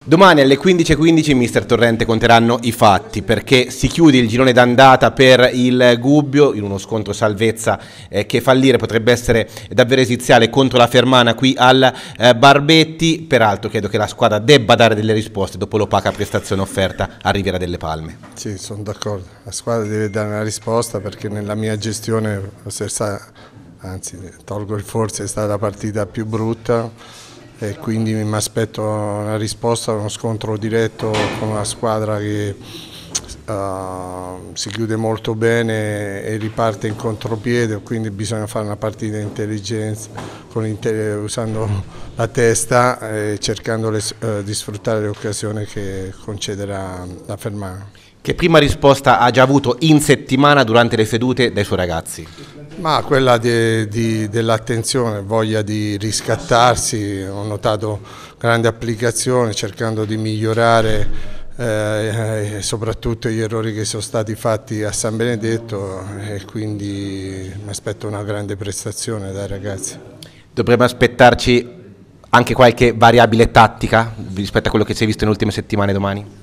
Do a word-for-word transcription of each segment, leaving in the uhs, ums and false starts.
Domani alle quindici e quindici mister Torrente conteranno i fatti perché si chiude il girone d'andata per il Gubbio in uno scontro salvezza eh, che fallire potrebbe essere davvero esiziale contro la Fermana qui al eh, Barbetti. Peraltro credo che la squadra debba dare delle risposte dopo l'opaca prestazione offerta a Riviera delle Palme. Sì, sono d'accordo, la squadra deve dare una risposta perché nella mia gestione, anzi tolgo il forse, è stata la partita più brutta. E quindi mi aspetto una risposta a uno scontro diretto con una squadra che uh, si chiude molto bene e riparte in contropiede, quindi bisogna fare una partita intelligenza con usando la testa e cercando le, uh, di sfruttare le occasioni che concederà la Fermana. Che prima risposta ha già avuto in settimana durante le sedute dai suoi ragazzi? Ma quella dell'attenzione, voglia di riscattarsi, ho notato grande applicazione cercando di migliorare eh, soprattutto gli errori che sono stati fatti a San Benedetto e quindi mi aspetto una grande prestazione dai ragazzi. Dovremmo aspettarci anche qualche variabile tattica rispetto a quello che si è visto nelle ultime settimane domani?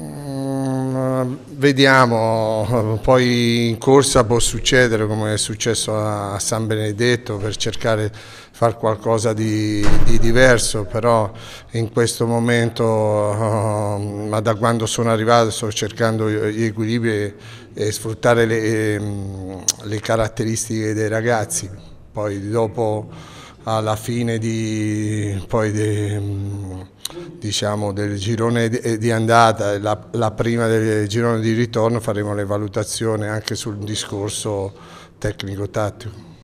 Vediamo, poi in corsa può succedere come è successo a San Benedetto per cercare di fare qualcosa di, di diverso, però in questo momento, ma da quando sono arrivato, sto cercando gli equilibri e sfruttare le, le caratteristiche dei ragazzi. Poi dopo, alla fine di, poi de, diciamo, del girone di, di andata, la, la prima del girone di ritorno faremo le valutazioni anche sul discorso tecnico-tattico.